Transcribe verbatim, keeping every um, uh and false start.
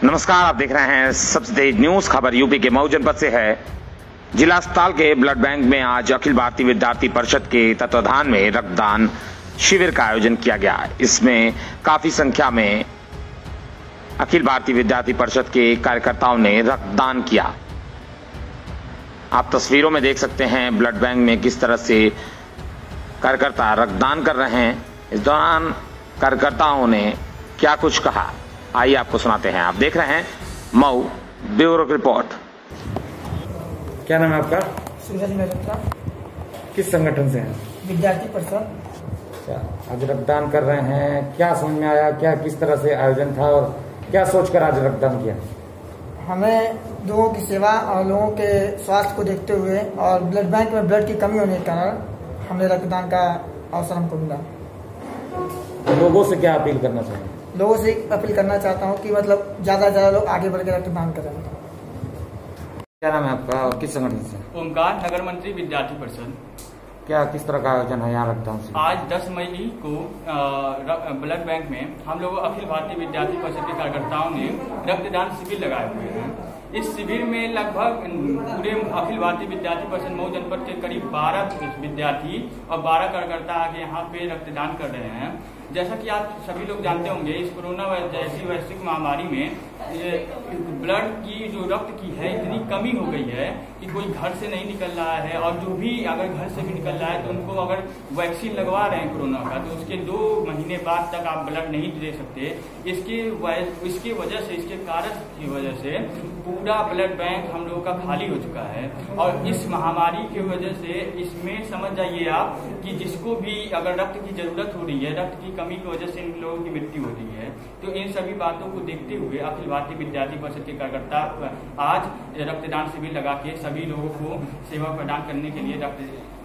नमस्कार, आप देख रहे हैं सबसे तेज न्यूज खबर। यूपी के मऊ जनपद से है। जिला अस्पताल के ब्लड बैंक में आज अखिल भारतीय विद्यार्थी परिषद के तत्वाधान में रक्तदान शिविर का आयोजन किया गया। इसमें काफी संख्या में अखिल भारतीय विद्यार्थी परिषद के कार्यकर्ताओं ने रक्तदान किया। आप तस्वीरों में देख सकते हैं ब्लड बैंक में किस तरह से कार्यकर्ता रक्तदान कर रहे हैं। इस दौरान कार्यकर्ताओं ने क्या कुछ कहा, आइए आपको सुनाते हैं। आप देख रहे हैं मऊ ब्यूरो की रिपोर्ट। क्या नाम है आपका? सूरज मेहता। किस संगठन से हैं? विद्यार्थी परिषद। अच्छा, आज रक्तदान कर रहे हैं, क्या समझ में आया, क्या किस तरह से आयोजन था और क्या सोचकर आज रक्तदान किया? हमें लोगों की सेवा और लोगों के स्वास्थ्य को देखते हुए और ब्लड बैंक में ब्लड की कमी होने के कारण हमने रक्तदान का अवसर हमको मिला। लोगों से क्या अपील करना चाहिए? लोगों से अपील करना चाहता हूं कि मतलब ज्यादा से ज्यादा लोग आगे बढ़ के रक्तदान करें। क्या नाम है आपका और किस संगठन से? ओमकार, नगर मंत्री विद्यार्थी परिषद। क्या किस तरह का आयोजन है यहाँ रक्तदान से? आज दस मई को ब्लड बैंक में हम लोग अखिल भारतीय विद्यार्थी परिषद के कार्यकर्ताओं ने रक्तदान शिविर लगाए हुए हैं। इस शिविर में लगभग पूरे अखिल भारतीय विद्यार्थी परिषद मऊ जनपद के करीब बारह विद्यार्थी और बारह कार्यकर्ता आके यहाँ पे रक्तदान कर रहे हैं। जैसा कि आप सभी लोग जानते होंगे, इस कोरोना जैसी वैश्विक महामारी में ब्लड की जो रक्त की है इतनी कमी हो गई है कि कोई घर से नहीं निकल रहा है, और जो भी अगर घर से भी निकल रहा है तो उनको अगर वैक्सीन लगवा रहे हैं कोरोना का तो उसके दो महीने बाद तक आप ब्लड नहीं दे सकते। इसके इसके वजह से, इसके कारण की वजह से पूरा ब्लड बैंक हम लोगों का खाली हो चुका है। और इस महामारी की वजह से इसमें समझ जाइए आप कि जिसको भी अगर रक्त की जरूरत हो रही है, रक्त की कमी की वजह से इन लोगों की मृत्यु हो रही है। तो इन सभी बातों को देखते हुए अखिल भारतीय विद्यार्थी परिषद के कार्यकर्ता आज रक्तदान शिविर लगा के सभी लोगों को सेवा प्रदान करने के लिए रक्त